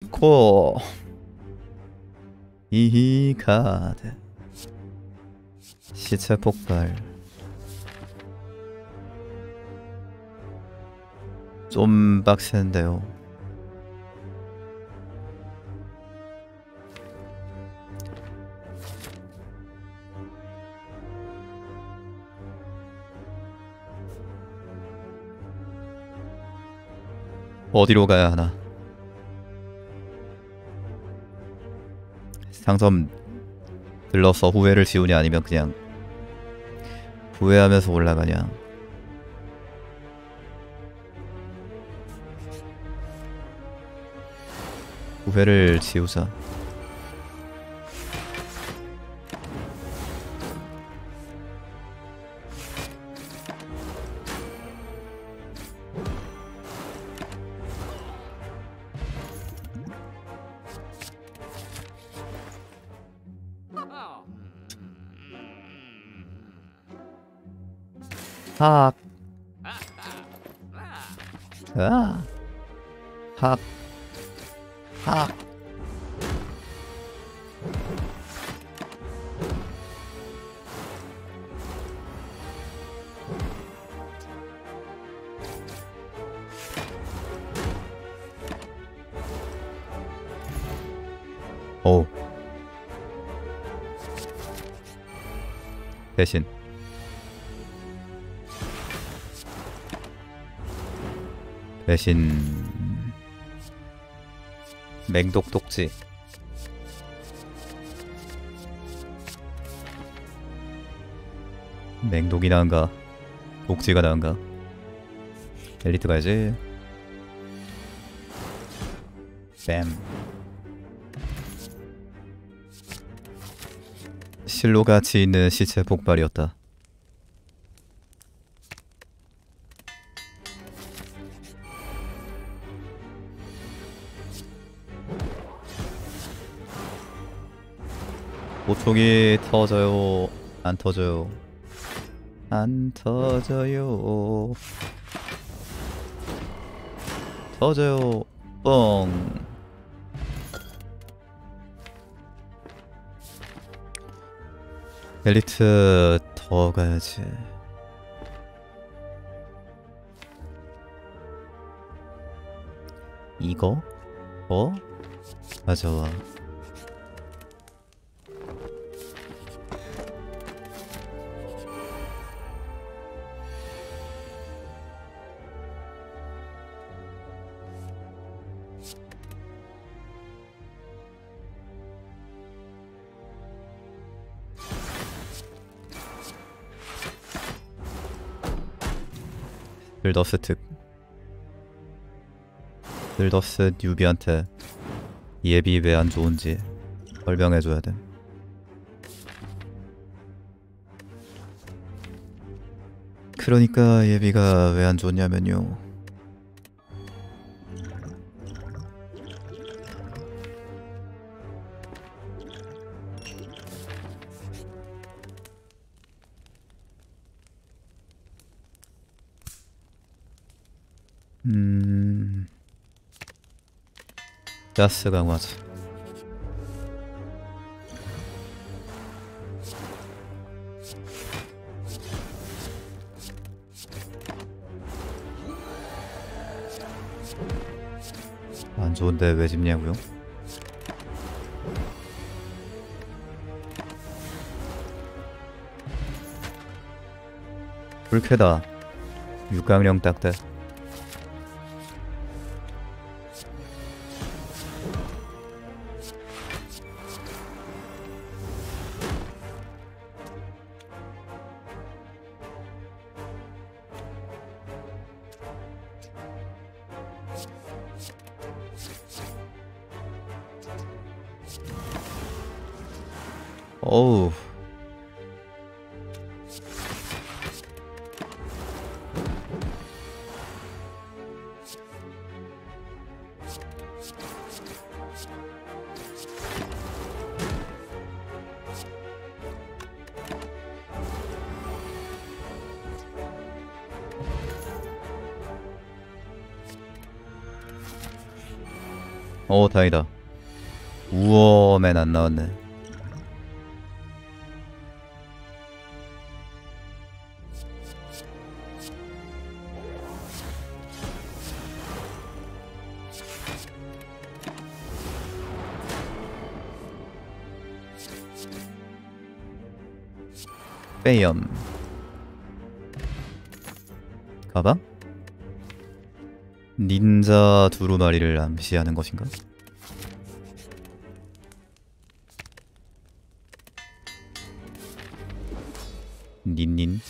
코 이히 카드 시체 폭발. 좀 빡센데요. 어디로 가야 하나? 상점 들러서 후회를 지우냐, 아니면 그냥 후회하면서 올라가냐? 후회를 지우자. 학. 아. 학. 학. 오. 대신 맹독독지. 맹독이 나은가 독지가 나은가? 엘리트 가야지. 뱀. 실로 가치 있는 시체 폭발이었다. 보통이 터져요? 안 터져요? 안 터져요? 터져요? 뻥. 엘리트 더 가야지. 이거? 가져와. 빌더스 뉴비한테 예비 왜 안 좋은지 설명해줘야 돼. 그러니까 예비가 왜 안 좋냐면요, 가스 강화제. 안 좋은데 왜 집냐고요? 불쾌다. 육강령 딱대. 어우. 다행이다. 우어맨 안 나왔네. 빼염 가방? 닌자 두루마리를 암시하는 것인가? 닌닌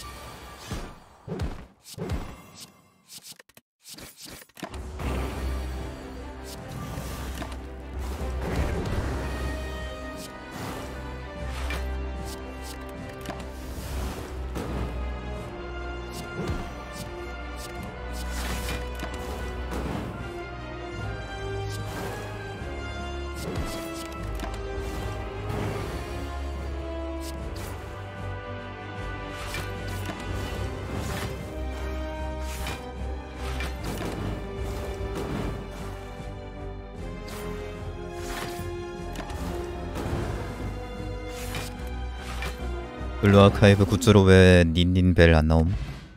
블루 아카이브 굿즈로 왜 닌닌 벨 안 나옴?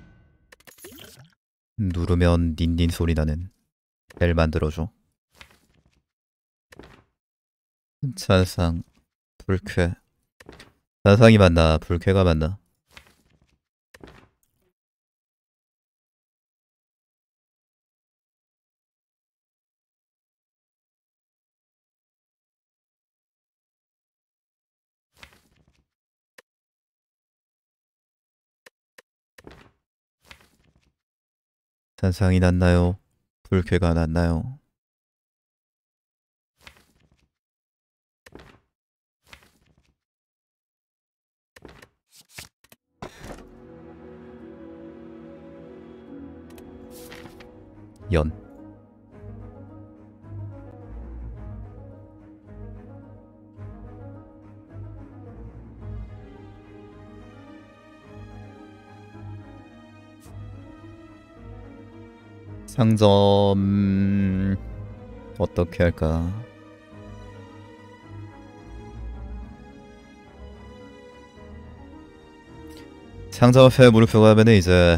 누르면 닌닌 소리 나는 벨 만들어줘. 찬상 불쾌. 찬상이 맞나 불쾌가 맞나? 찬상이 낫나요? 불쾌가 낫나요? 연 상점 어떻게 할까? 상점 앞에 물음표가 하면은 이제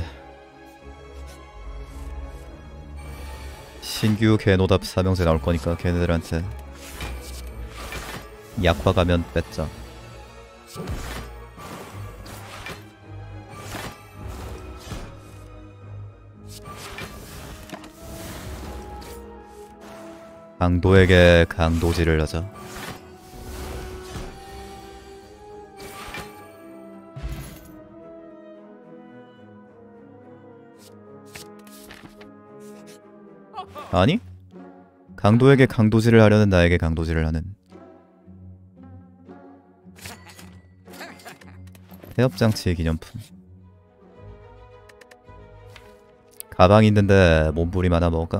신규 개노답 사명제 나올 거니까 걔네들한테 약화 가면 뺐자. 강도에게 강도질을 하자. 아니? 강도에게 강도질을 하려는 나에게 강도질을 하는 태엽장치의 기념품. 가방 있는데 몸부림 하나 먹을까?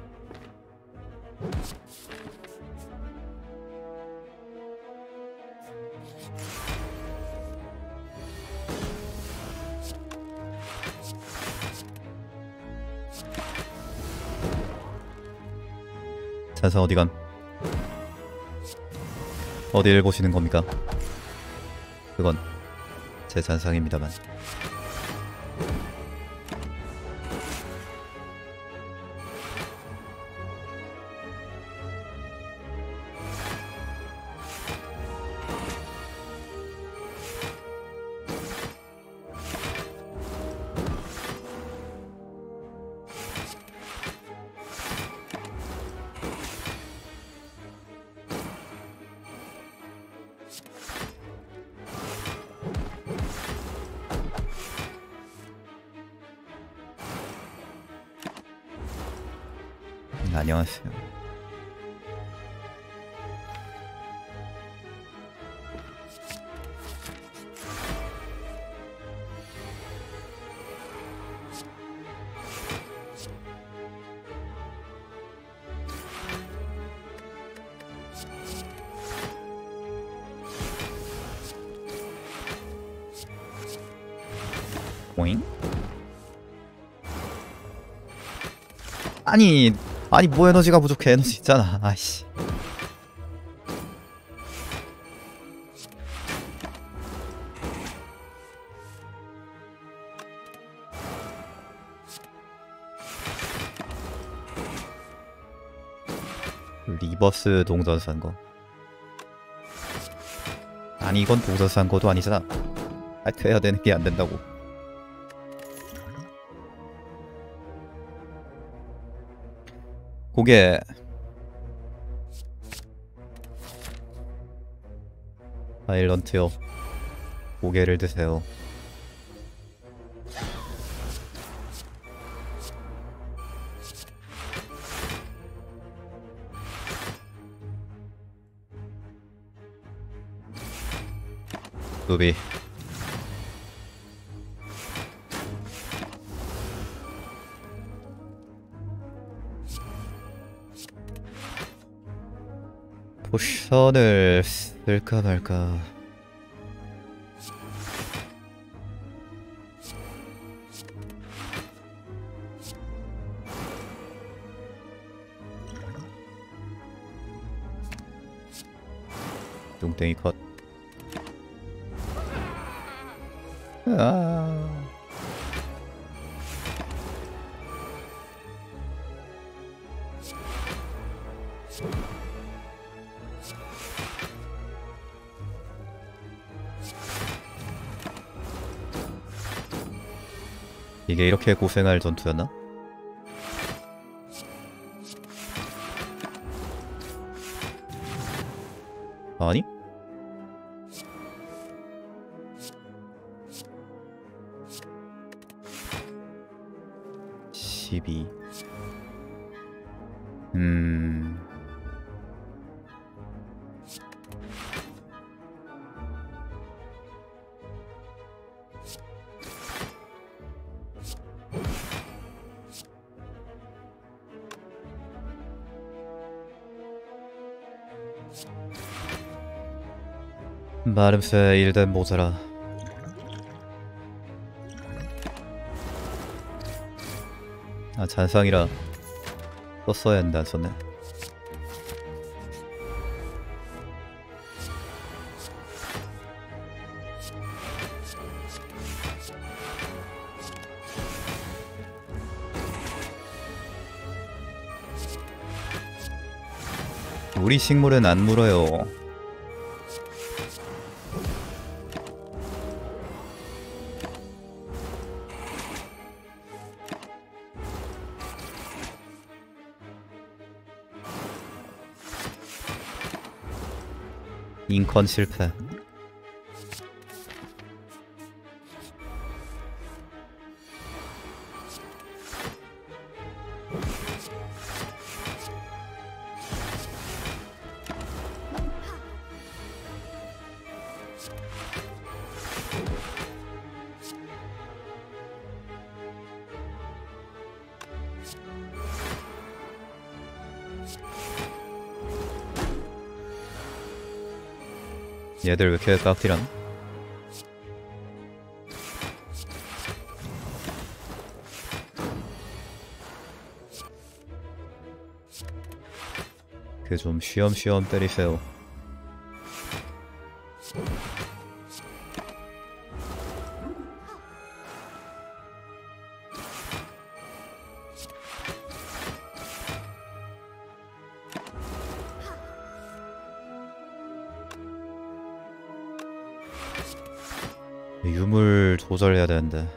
찬상 어디감? 어디를 보시는 겁니까? 그건 제 잔상입니다만. 안녕하세요. 오잉? 아니 뭐 에너지가 부족해. 에너지 있잖아. 아이씨. 리버스 동전 산 거. 아니 이건 동전 산 거도 아니잖아. 돼야 되는 게 안 된다고. 고개. 사일런트요. 고개를 드세요. 루비. 포션을 쓸까 말까. 뚱땡이 컷. 아. 이게 이렇게 고생할 전투였나? 아니? (12) 마름새 일된 모자라. 아 잔상이라 썼어야 했는데 안 썼네. 우리 식물은 안 물어요. 인컨 실패. 얘들 왜 이렇게 깍티란? 그 좀 쉬엄쉬엄 때리세요. 유물 조절해야 되는데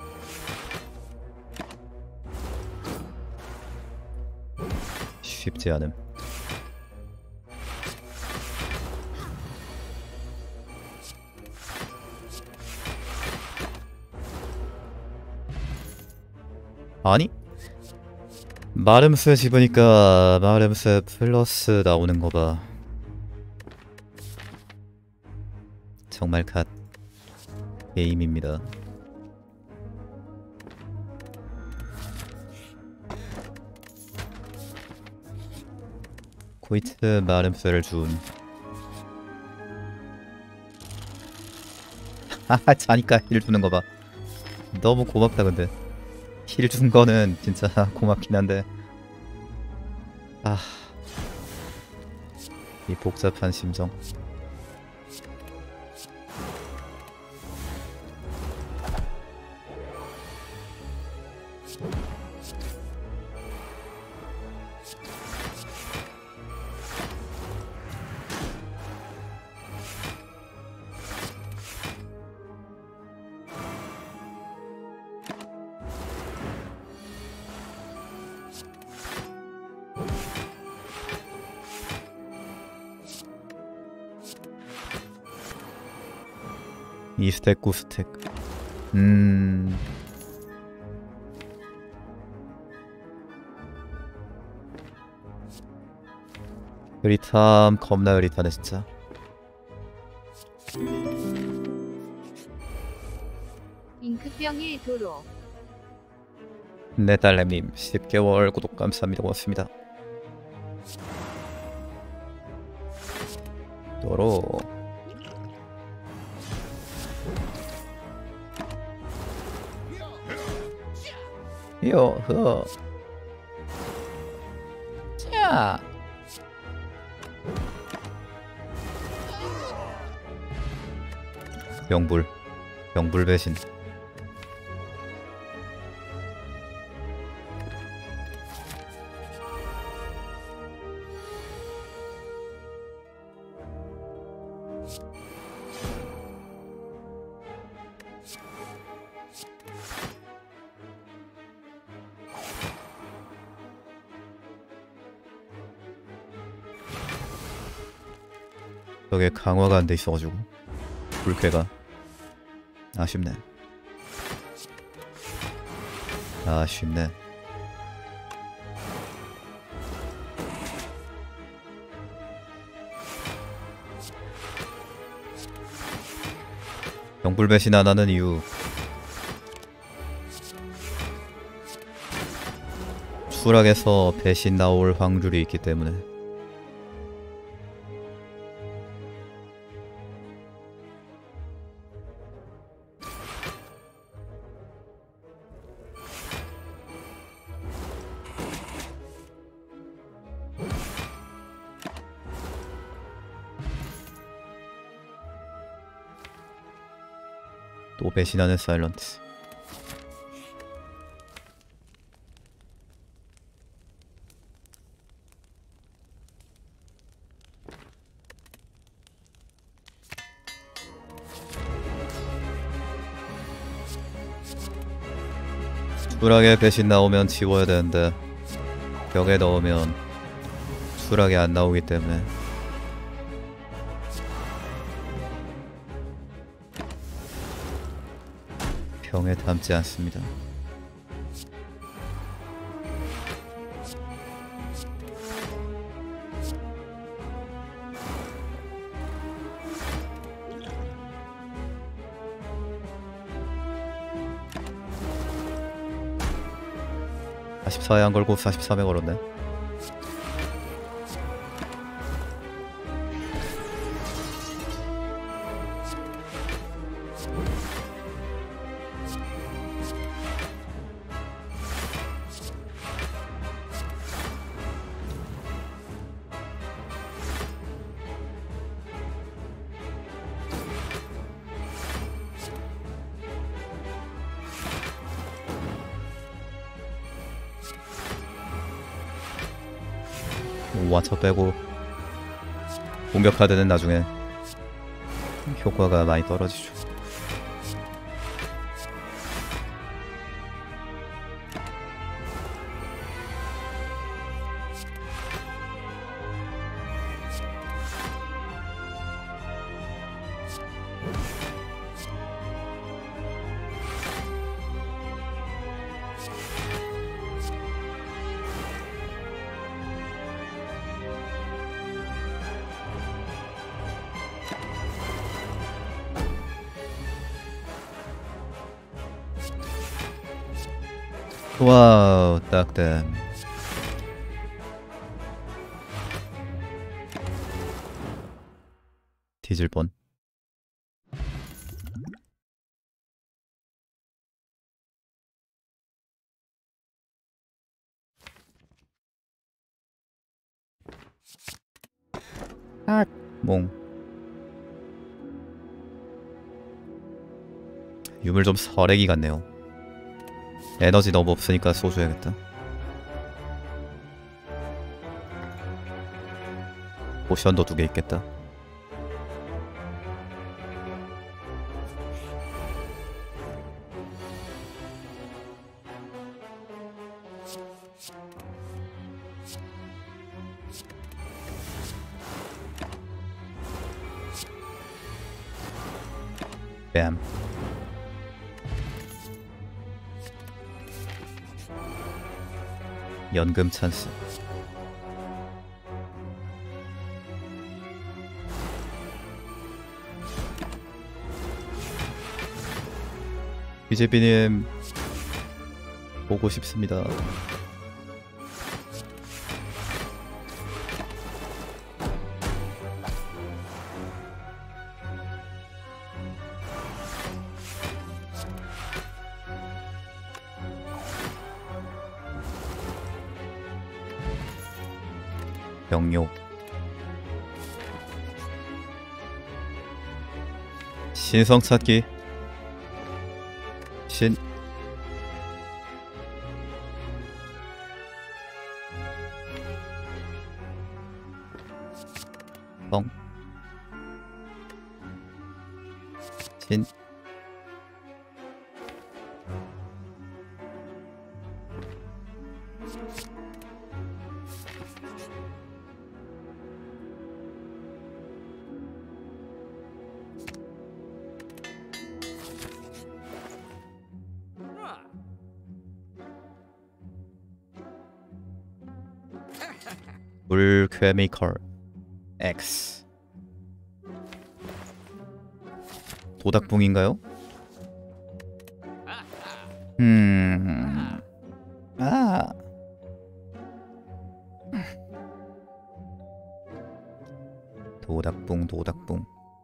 쉽지 않음. 아니? 마름스 집으니까 마름스 플러스 나오는 거 봐. 정말 갓 게임입니다. 코이트 마름스를 준. 하하 자니까 힐 주는 거 봐. 너무 고맙다 근데. 힐 준 거는 진짜 고맙긴 한데. 아, 이 복잡한 심정. 2스택 9스택. 흐릿함 겁나 흐릿하네 진짜. 잉크병의 도로. 네 딸내님 10개월 구독 감사합니다. 고맙습니다. 도로 요허 자 병불 배신. 저게 강화가 안 돼 있어가지고 불쾌가 아쉽네. 아쉽네. 병불 배신 안 하는 이유, 추락에서 배신 나올 확률이 있기 때문에. 또 배신하는 사일런트. 추락에 배신 나오면 지워야 되는데 벽에 넣으면 추락이 안 나오기 때문에. 병에 담지 않습니다. (44에) 안 걸고 43에 걸었네. 와쳐 빼고 공격 카드는 나중에 효과가 많이 떨어지죠. 와우, 딱댐. 뒤질 뻔. 아, 몽. 유물 좀 설레기 같네요. 에너지 너무 없으니까 쏘줘야겠다. 포션도 2개 있겠다. 뺨. 연금 찬스. 비제비님 보고 싶습니다. 병요. 신성 찾기. 신. 성. 신. 물케미컬 X. 도닥붕인가요? 아. 도닥붕 도닥붕.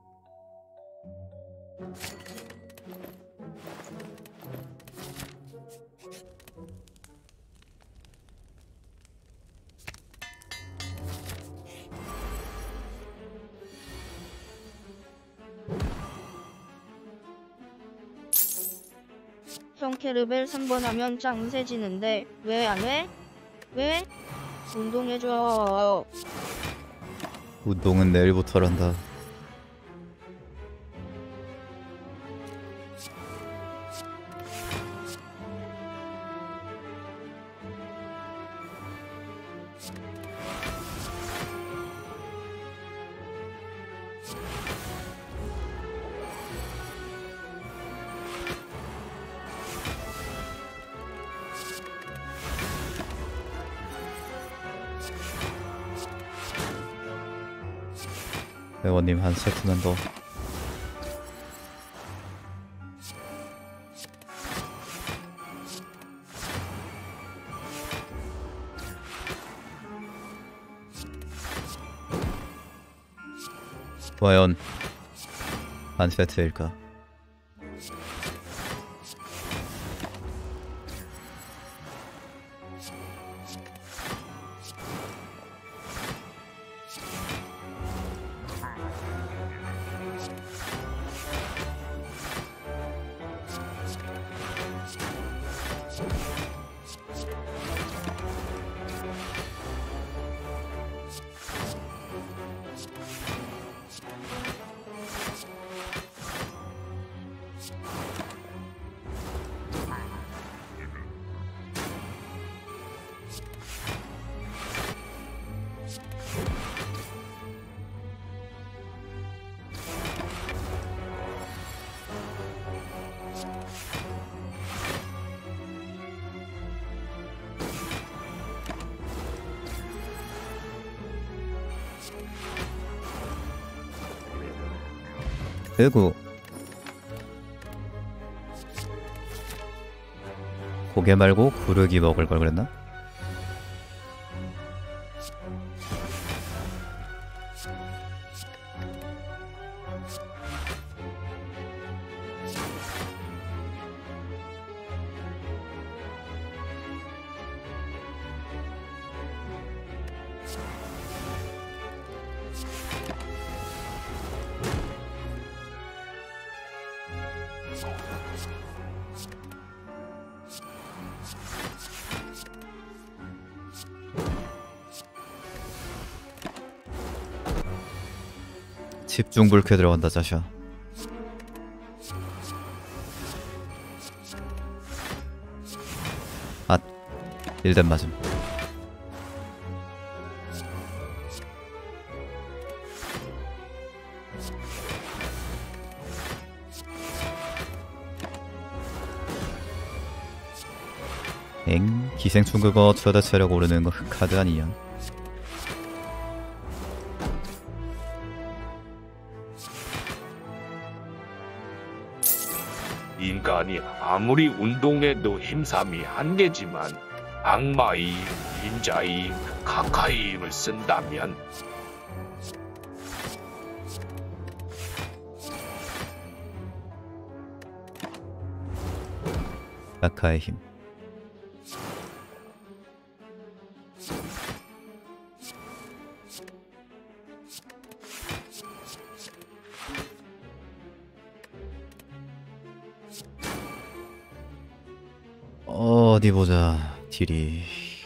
형 캐르벨 3번 하면 짱 세지는데 왜 안 해? 왜? 운동해줘. 운동은 내일부터란다. 회원님 한 세트는 더. 과연 한 세트일까? 그리고 고개 말고 구르기 먹을 걸 그랬나? 집중 불쾌 들어간다 자샤. 아, 1대 맞음. 엥? 기생충 그거 최다 체력 오르는 거 흑카드 아니야? 인간이 아무리 운동해도 힘삼이 한계지만 악마이, 닌자이, 가까이 힘을 쓴다면 아카의 힘. 어디 보자. 딜이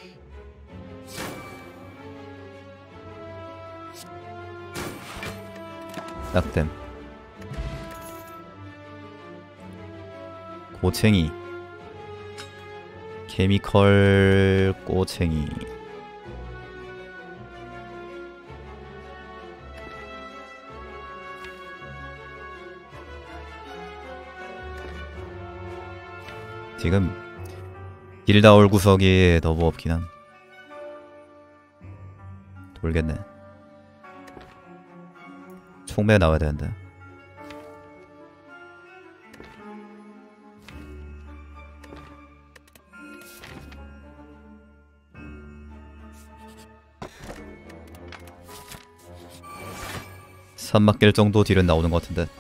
낙댐 고챙이 케미컬 꼬챙이 지금 딜다올 구석이 너무 없긴 함. 돌겠네. 총매 나와야 되는데. 산막길 정도 딜은 나오는 것 같은데.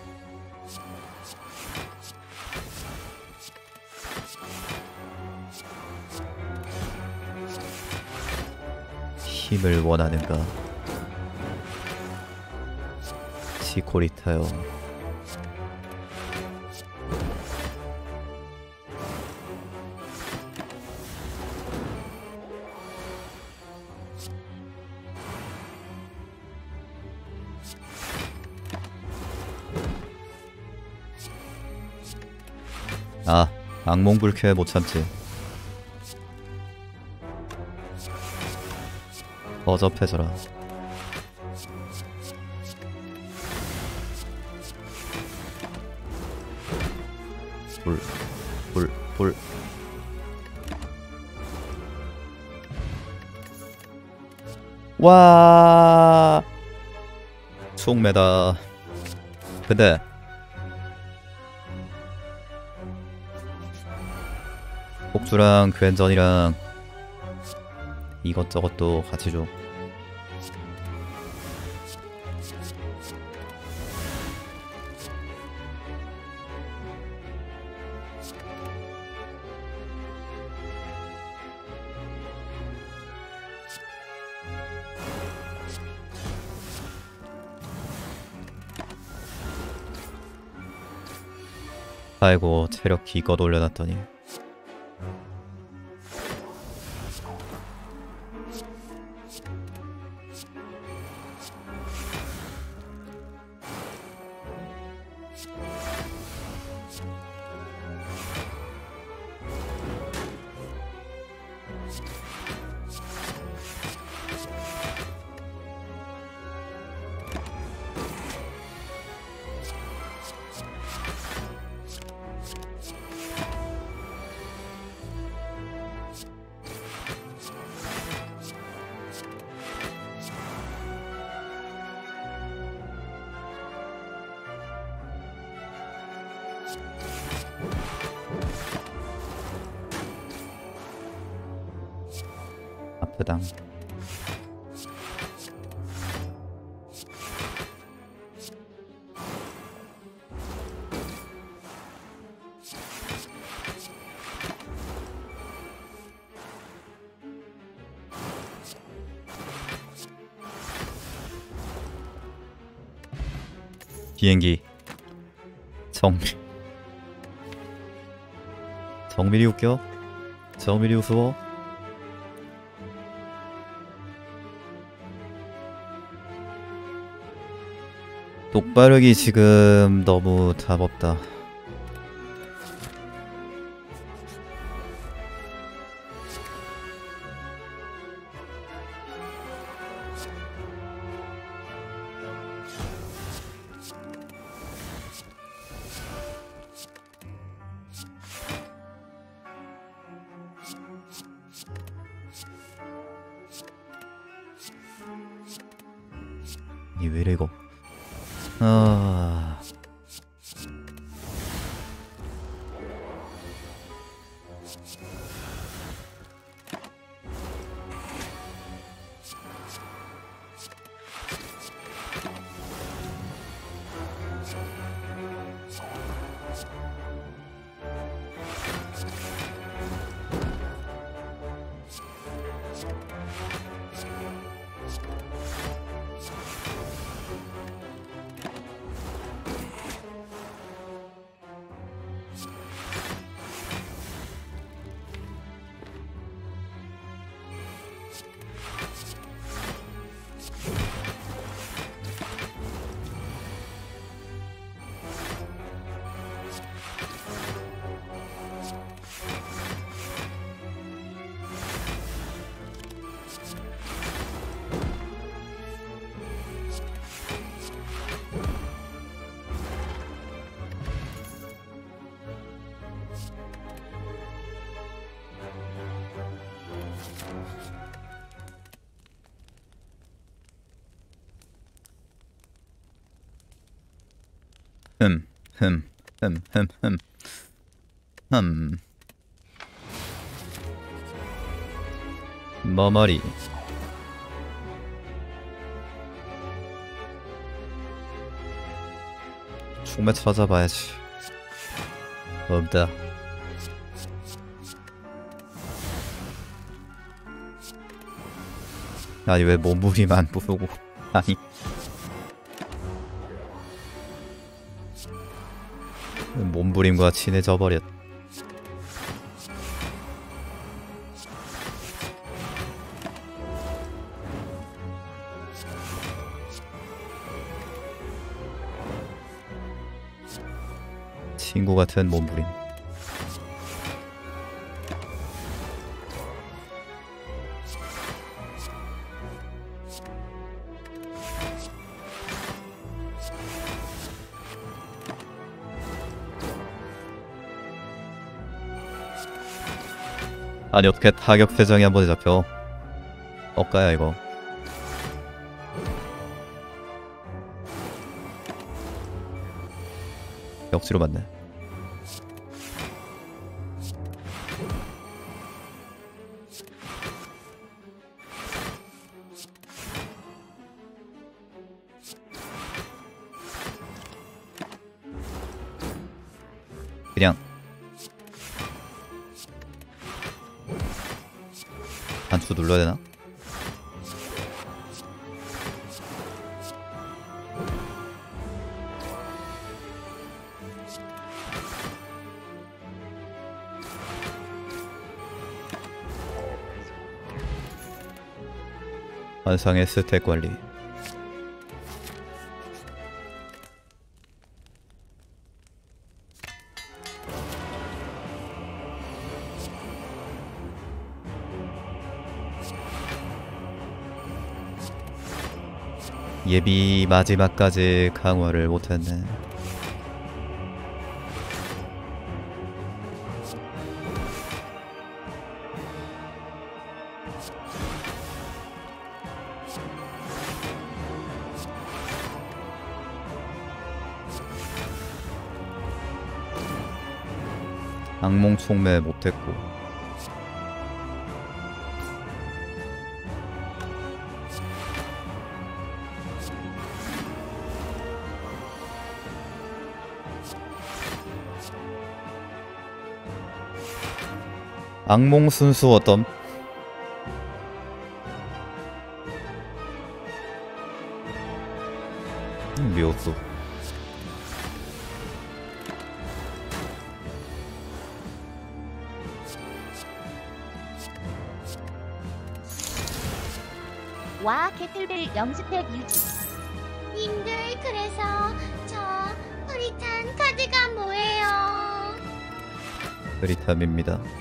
힘을 원하는가? 시코리타요. 아, 악몽불쾌 못 참지. 어접해져라. 불. 와, 총매다. 근데 폭주랑 괜전이랑 이것저것도 같이 줘. 아이고, 체력 기껏 올려놨더니. 아프당. 비행기 정밀이 웃겨? 정밀이 우스워? 똑바르기 지금 너무 답 없다. 이 왜 이래 이거. 아... 흠. 머머리. 총매 찾아봐야지. 없다. 아니 왜 몸무리만 부수고. 아니 몸부림과 친해져 버렸. 친구 같은 몸부림. 아니 어떻게 타격 세정이 한 번에 잡혀. 억가야 이거. 역지로 맞네. 그냥 단추 눌러야 되나? 환상의 스택 관리. 예비 마지막까지 강화를 못했네. 악몽 총매 못했고. 악몽 순수 어떤? 미웠어. 와 캐틀벨 영스펙 유지. 님들 그래서 저 프리탄 카드가 뭐예요? 그리탐입니다.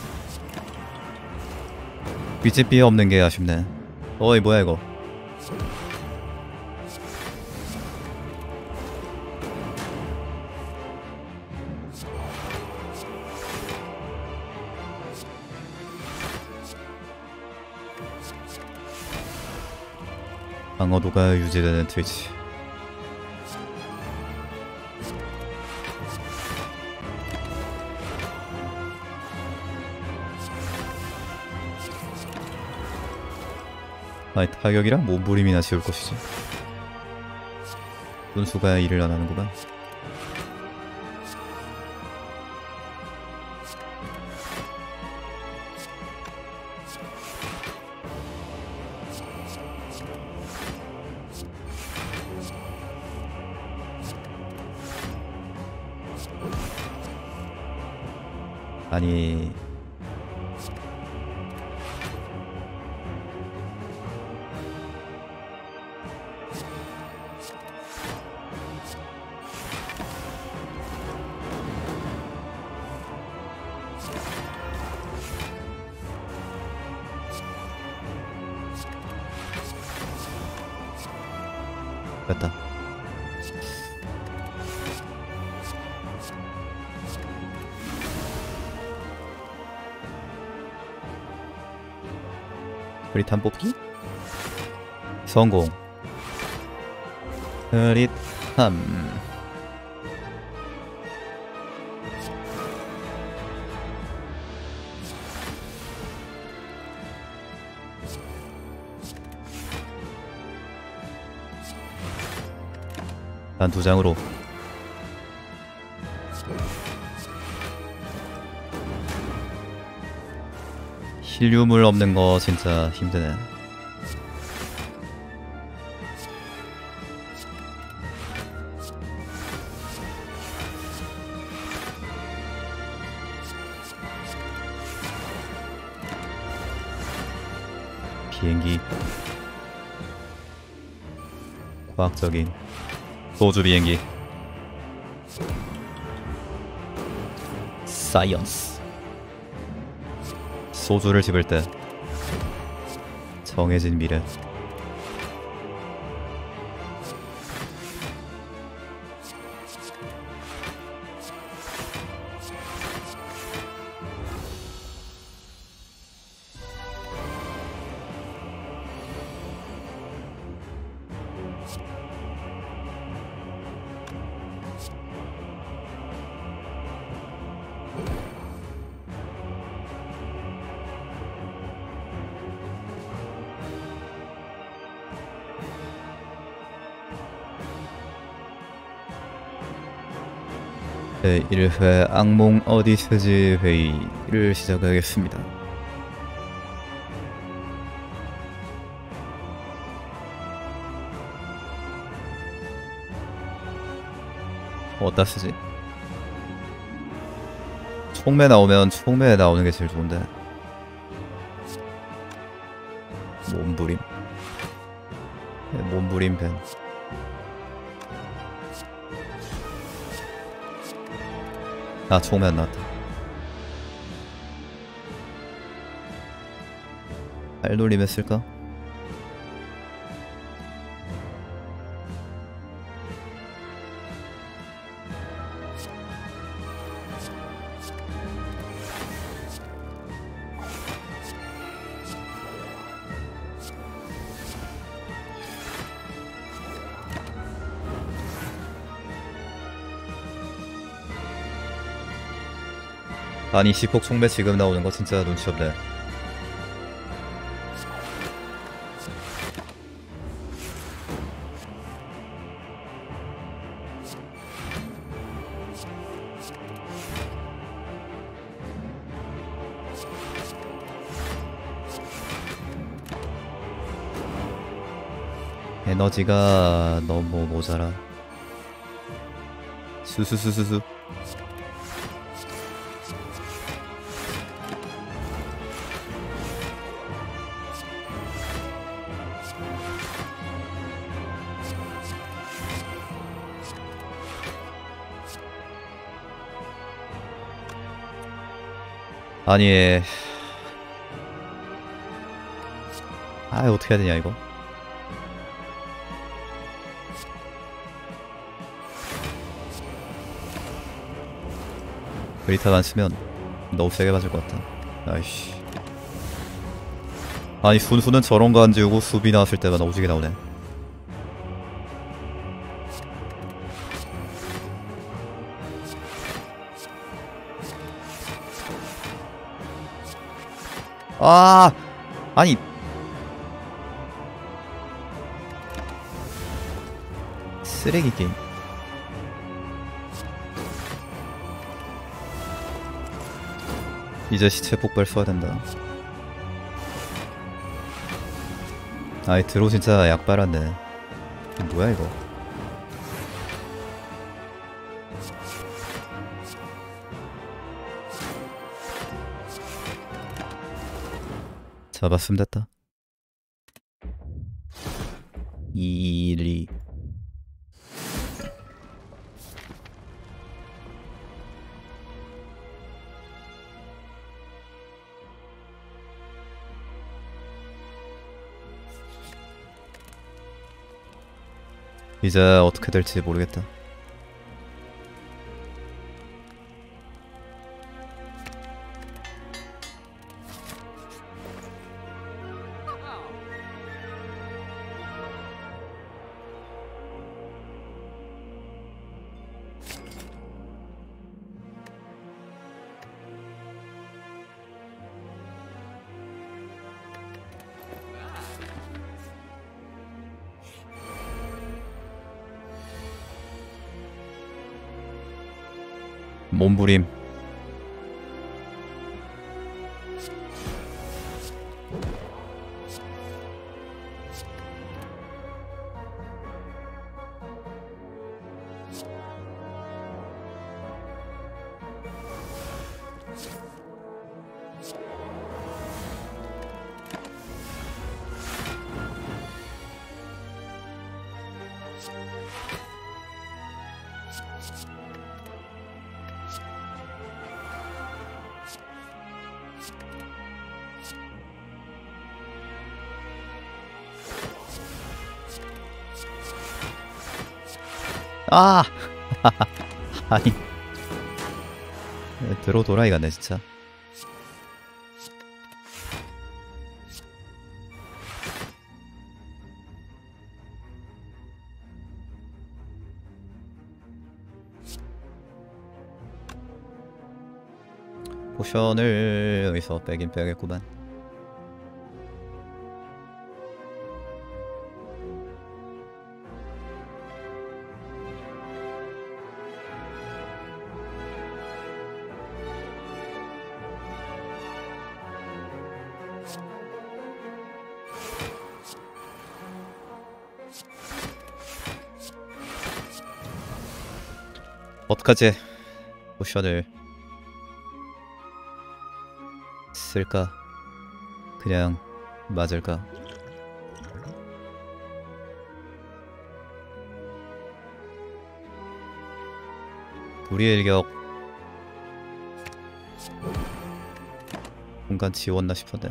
BGP 없는 게 아쉽네. 어이 뭐야 이거. 방어도가 유지되는 트위치. 아니 타격이랑 몸부림이나 지울 것이지. 분수가 일을 안 하는구만. 아니 됐다. 흐릿한 뽑기? 성공. 흐릿함. 단 2장으로 힐륨을 없는 거 진짜 힘드네. 비행기. 과학적인 소주 비행기. 사이언스. 소주를 집을 때 정해진 미래. 제1회 악몽 어디스지 회의를 시작하겠습니다. 어디다 쓰지? 총매 나오면 총매에 나오는 게 제일 좋은데. 몸부림. 네, 몸부림 밴. 아, 총매 안 나왔다. 발놀림 했을까? 아니 시폭 총매 지금 나오는 거 진짜 눈치 없네. 에너지가 너무 모자라. 수수수수수. 아니 아 어떻게 해야 되냐 이거. 그리타만 쓰면 너무 세게 맞을 것 같다. 아이씨. 아니 순수는 저런 거 안 지우고 수비 나왔을 때만 오지게 나오네. 아 아니 쓰레기 게임. 이제 시체 폭발 써야 된다. 아이 드로 진짜 약 빨았네. 뭐야 이거. 잡았으면 됐다. 2, 이제 어떻게 될지 모르겠다. 몸부림. 아 아니 드로 도라이 같네 진짜. 포션을 여기서 빼긴 빼야겠구만. 어떡하지? 포션을 쓸까? 그냥 맞을까? 우리의 일격 공간 지웠나 싶었네.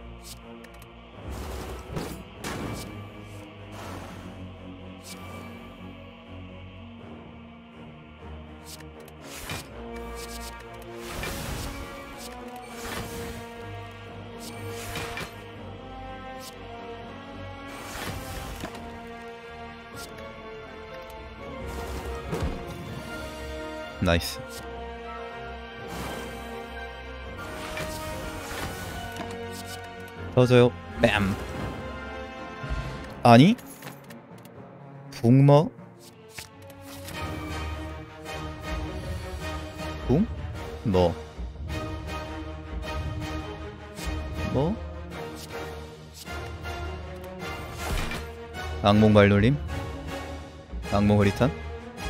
나이스. 터져요. 뺨. 아니? 붕머? 붕? 뭐? 뭐? 악몽 발놀림? 악몽 흐리탄?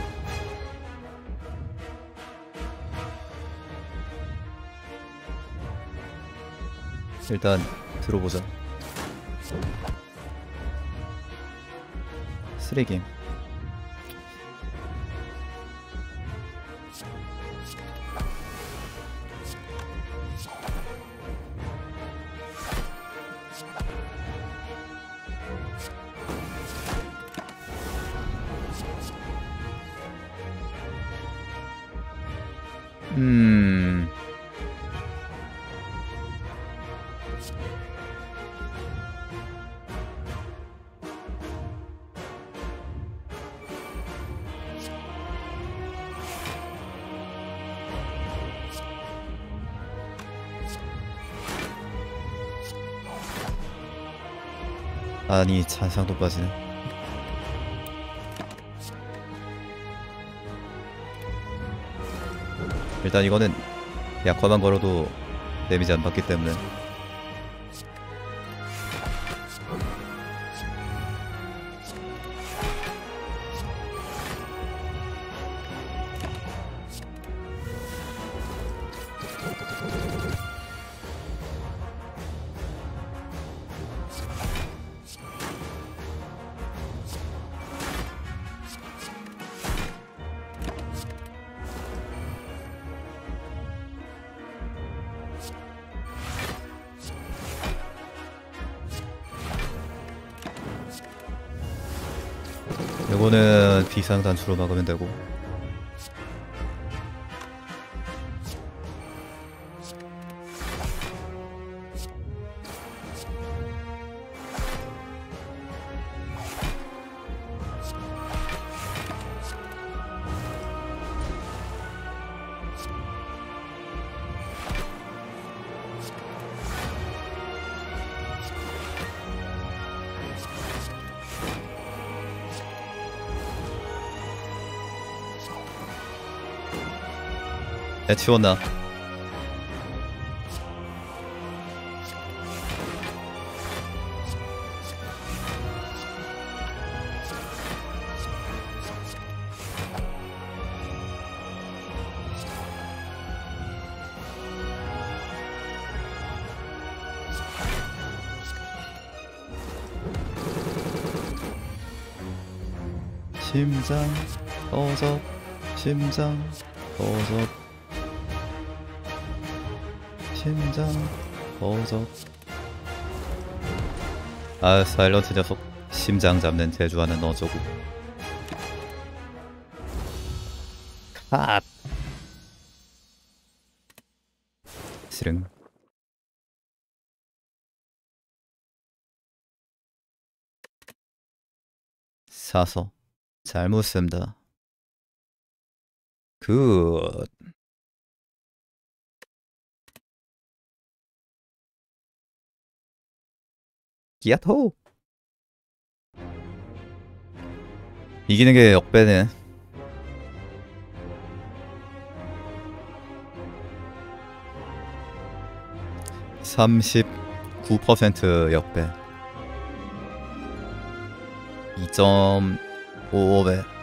일단 들어보자. 쓰레기. 아니 잔상도 빠지네. 일단 이거는 약화만 걸어도 데미지 안 받기 때문에 요거는 비상 단추로 막으면 되고. 야 치웠나? 심장 어적 심장 어적 심장 어적. 아 사일런트 녀석 심장 잡는 제주하는 어저구. 컷. 실흥. 사서 잘못 쓴다. 굿. 야호! 이기는 게 역배네. (39% 역배) 2.55배